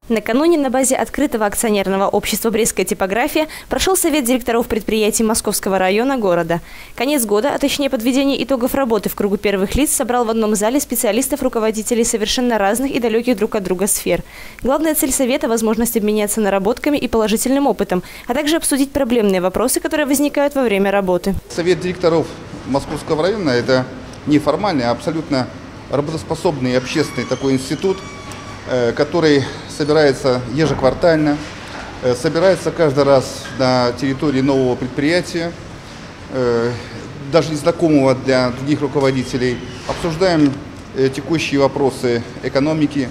Накануне на базе открытого акционерного общества «Брестская типография» прошел совет директоров предприятий Московского района города. Конец года, а точнее подведение итогов работы в кругу первых лиц, собрал в одном зале специалистов, руководителей совершенно разных и далеких друг от друга сфер. Главная цель совета – возможность обменяться наработками и положительным опытом, а также обсудить проблемные вопросы, которые возникают во время работы. Совет директоров Московского района – это неформальный, а абсолютно работоспособный общественный такой институт, который собирается ежеквартально, собирается каждый раз на территории нового предприятия, даже незнакомого для других руководителей. Обсуждаем текущие вопросы экономики,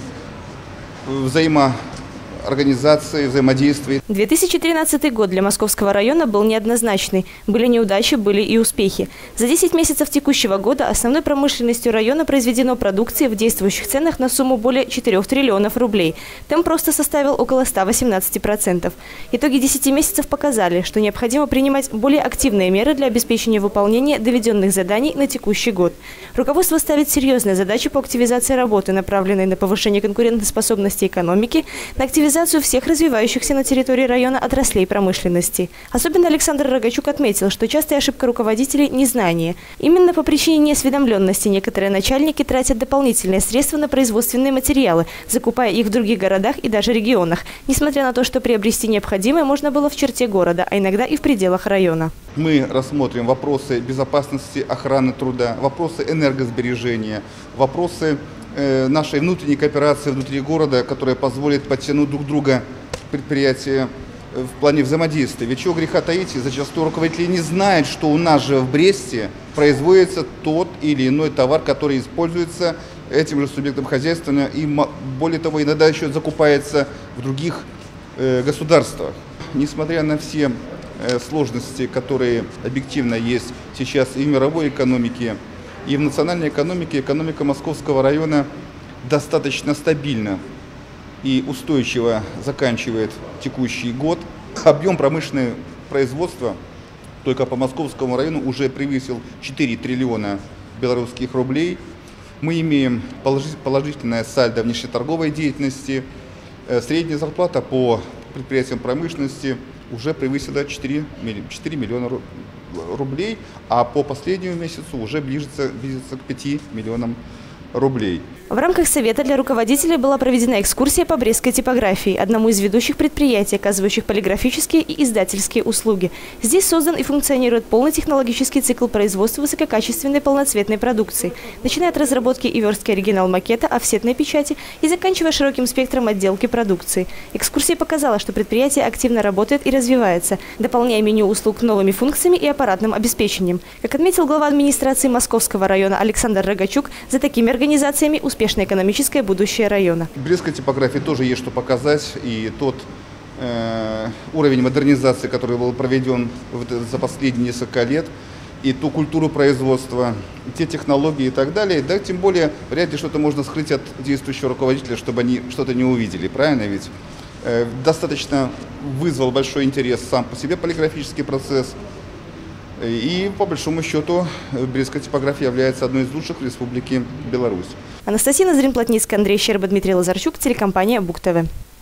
взаимоорганизации, взаимодействия. 2013 год для Московского района был неоднозначный. Были неудачи, были и успехи. За 10 месяцев текущего года основной промышленностью района произведено продукции в действующих ценах на сумму более 4 триллионов рублей. Темп роста составил около 118%. Итоги 10 месяцев показали, что необходимо принимать более активные меры для обеспечения выполнения доведенных заданий на текущий год. Руководство ставит серьезные задачи по активизации работы, направленной на повышение конкурентоспособности экономики, на активизацию всех развивающихся на территории района отраслей промышленности. Особенно Александр Рогачук отметил, что частая ошибка руководителей – незнание. Именно по причине неосведомленности некоторые начальники тратят дополнительные средства на производственные материалы, закупая их в других городах и даже регионах, несмотря на то, что приобрести необходимое можно было в черте города, а иногда и в пределах района. Мы рассмотрим вопросы безопасности, охраны труда, вопросы энергосбережения, вопросы нашей внутренней кооперации внутри города, которая позволит подтянуть друг друга предприятия в плане взаимодействия. Ведь чего греха таить, зачастую руководители не знают, что у нас же в Бресте производится тот или иной товар, который используется этим же субъектом хозяйства, и более того, иногда еще закупается в других государствах. Несмотря на все сложности, которые объективно есть сейчас и в мировой экономике, и в национальной экономике, экономика Московского района достаточно стабильно и устойчиво заканчивает текущий год. Объем промышленного производства только по Московскому району уже превысил 4 триллиона белорусских рублей. Мы имеем положительное сальдо внешнеторговой деятельности. Средняя зарплата по предприятиям промышленности уже превысила 4 миллиона рублей, а по последнему месяцу уже близится к 5 миллионам рублей. В рамках совета для руководителей была проведена экскурсия по Брестской типографии, одному из ведущих предприятий, оказывающих полиграфические и издательские услуги. Здесь создан и функционирует полный технологический цикл производства высококачественной полноцветной продукции, начиная от разработки и верстки оригинал-макета, офсетной печати и заканчивая широким спектром отделки продукции. Экскурсия показала, что предприятие активно работает и развивается, дополняя меню услуг новыми функциями и аппаратным обеспечением. Как отметил глава администрации Московского района Александр Рогачук, за такими организациями успешное экономическое будущее района. В Брестской типографии тоже есть что показать, и тот уровень модернизации, который был проведен за последние несколько лет, и ту культуру производства, те технологии и так далее, да, тем более вряд ли что-то можно скрыть от действующего руководителя, чтобы они что-то не увидели, правильно ведь? Достаточно вызвал большой интерес сам по себе полиграфический процесс. И, по большому счету, Брестская типография является одной из лучших в Республике Беларусь. Анастасия Назарин-Плотницкая, Андрей Щерба, Дмитрий Лазарчук, телекомпания БугТV.